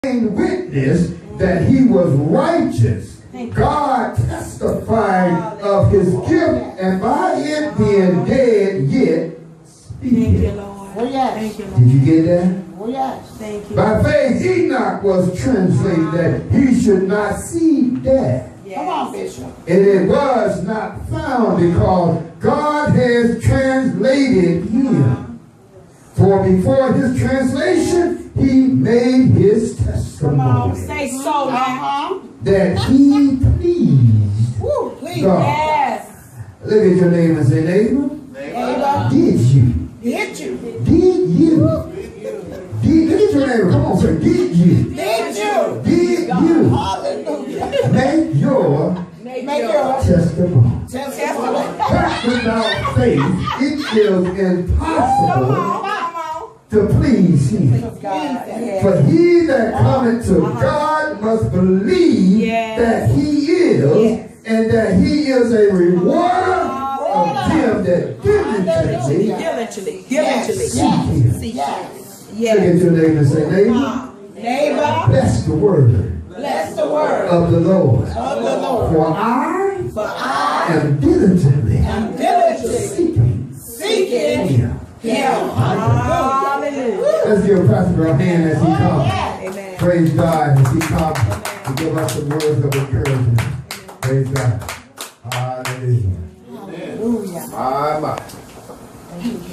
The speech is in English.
witness that he was righteous. God testified of his gift, and by it being dead yet speaking. Thank you, Lord. Oh, yes. Thank you, Lord. Did you get that? Oh, yes. Thank you. By faith, Enoch was translated that he should not see death. Yes. Come on, Bishop. And it was not found because God has translated him. For before his translation, he made his testimony Say so now. that he pleased Woo, please. God. Yes. Look at your neighbor and say, neighbor, Neighbor, did you? did you? Did you? Look at your neighbor. Come on, say, did you? Did you? Did you Hallelujah. make your Make your testimony? testimony. But without faith, it is impossible Come on. to please him. God. For he that cometh to God must believe Yes. that he is, and that he is a rewarder of them that diligently Diligently. seek him. Yes. Look at your neighbor and say, neighbor, Neighbor, bless the word bless the word of the Lord. of the Lord. For I For I am diligently am diligently seeking seeking him. him. Hallelujah. Let's give Pastor a hand as he comes. Amen. Praise God as he comes to give us some words of encouragement. Praise God. Hallelujah. Hallelujah. My.